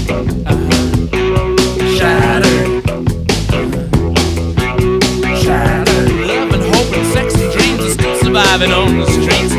Shattered. Shattered. Love and hope and sex and dreams are still surviving on the streets.